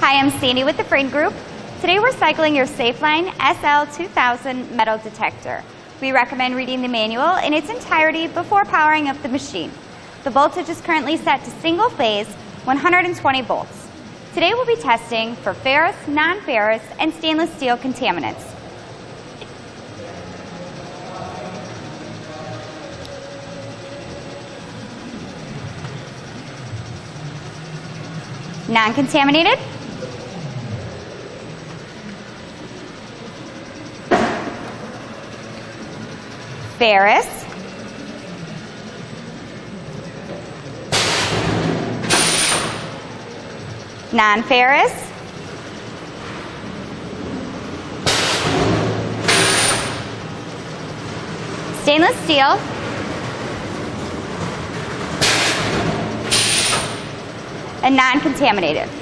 Hi, I'm Sandy with the Frame Group. Today we're cycling your Safeline SL2000 metal detector. We recommend reading the manual in its entirety before powering up the machine. The voltage is currently set to single phase, 120 volts. Today we'll be testing for ferrous, non-ferrous, and stainless steel contaminants. Non-contaminated. Ferrous. Non-ferrous. Stainless steel. And non-contaminated.